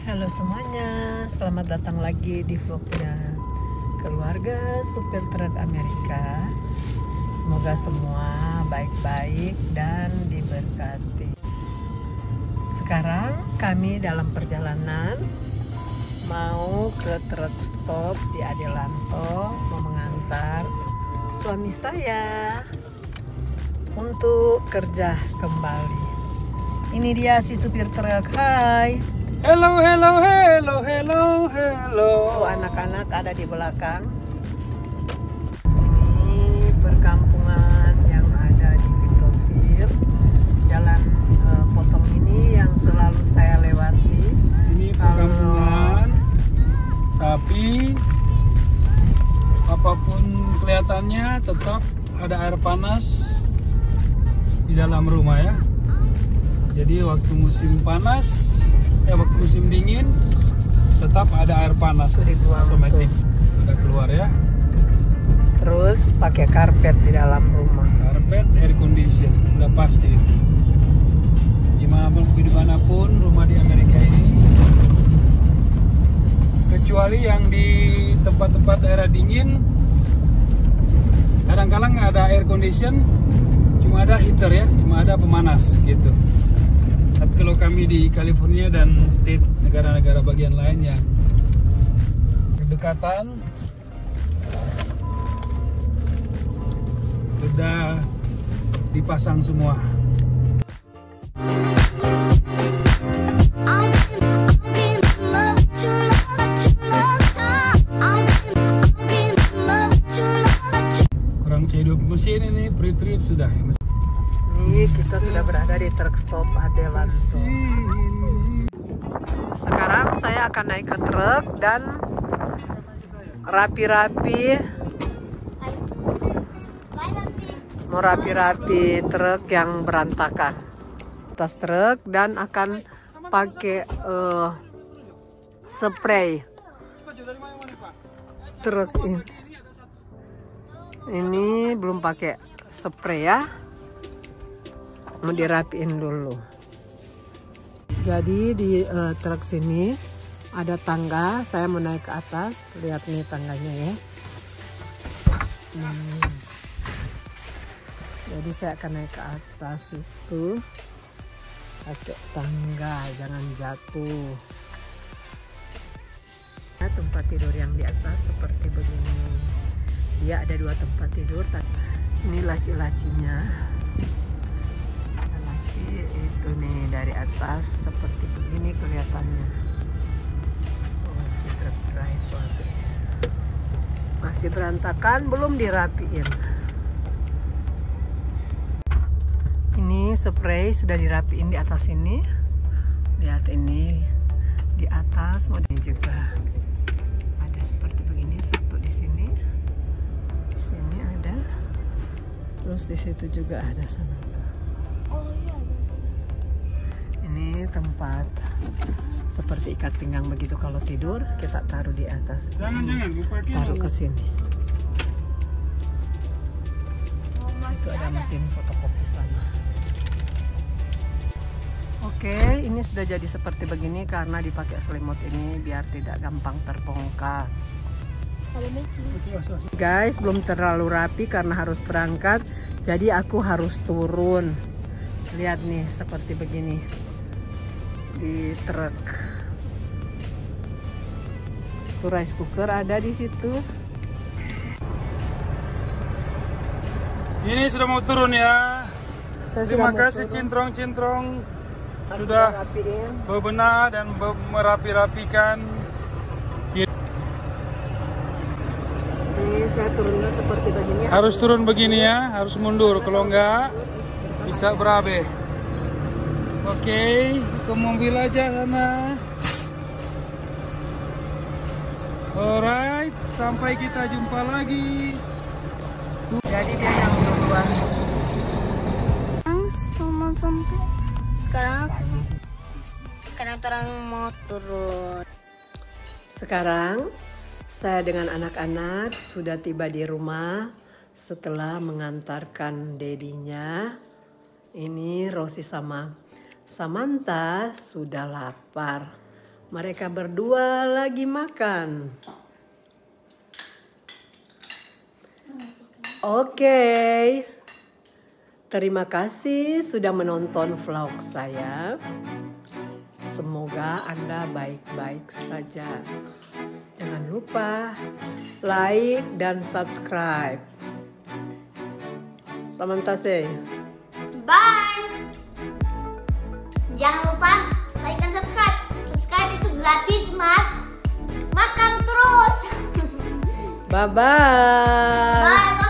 Halo semuanya, selamat datang lagi di vlognya keluarga supir truk Amerika. Semoga semua baik-baik dan diberkati. Sekarang kami dalam perjalanan mau ke truk stop di Adelanto, mau mengantar suami saya untuk kerja kembali. Ini dia si supir truk. Hai. Hello, hello, hello, hello, hello. Tuh anak-anak ada di belakang. Ini perkampungan yang ada di Victorville. Jalan potong ini yang selalu saya lewati. Ini perkampungan, tapi apapun kelihatannya tetap ada air panas di dalam rumah ya. Jadi waktu musim panas, waktu musim dingin tetap ada air panas otomatis udah keluar ya. Terus pakai karpet di dalam rumah. Karpet, air condition, udah pasti itu. Dimanapun rumah di Amerika ini, kecuali yang di tempat-tempat daerah dingin, kadang-kadang nggak ada air condition, cuma ada heater ya, cuma ada pemanas gitu. Tapi kalau kami di California dan state negara-negara bagian lain yang berdekatan, sudah dipasang semua. Kurang C20 mesin ini pre-trip sudah. Ini kita sudah berada di truk stop Adelanto. Sekarang saya akan naik ke truk dan rapi-rapi mau rapi-rapi truk yang berantakan atas truk dan akan pakai spray truk ini belum pakai spray ya. Mau dirapiin dulu. Jadi di truk sini ada tangga, saya mau naik ke atas. Lihat nih tangganya ya. Jadi saya akan naik ke atas itu pakai tangga, jangan jatuh. Nah, tempat tidur yang di atas seperti begini. Dia ada 2 tempat tidur. Ini laci-lacinya. Itu nih dari atas seperti begini kelihatannya. Oh, si truk driver masih berantakan, belum dirapiin. Ini spray sudah dirapiin di atas ini. Lihat ini di atas, mau ini juga ada seperti begini, satu di sini ada, terus di situ juga ada sana. Ini tempat seperti ikat pinggang begitu, kalau tidur kita taruh di atas. Taruh ke sini. Itu ada mesin fotokopi sana. Oke, ini sudah jadi seperti begini karena dipakai selimut ini biar tidak gampang terbongkar. Guys, belum terlalu rapi karena harus berangkat, jadi aku harus turun. Lihat nih seperti begini di truk. Tuh rice cooker ada di situ. Ini sudah mau turun ya. Terima kasih Cintrong-Cintrong sudah bebenah dan merapi-rapikan. Ini saya turunnya seperti begini. Harus turun begini ya, harus mundur, kalau enggak bisa berabe. Oke, ke mobil aja sana. Alright, sampai kita jumpa lagi. Jadi dia yang duluan. Sekarang orang mau turun. Sekarang saya dengan anak-anak sudah tiba di rumah setelah mengantarkan dedinya. Ini Rosi sama Samantha sudah lapar. Mereka berdua lagi makan. Oke. Terima kasih sudah menonton vlog saya. Semoga Anda baik-baik saja. Jangan lupa like dan subscribe. Samantase. Bye. Jangan lupa like dan subscribe. Subscribe itu gratis, Mat. Makan terus. Bye-bye. Bye.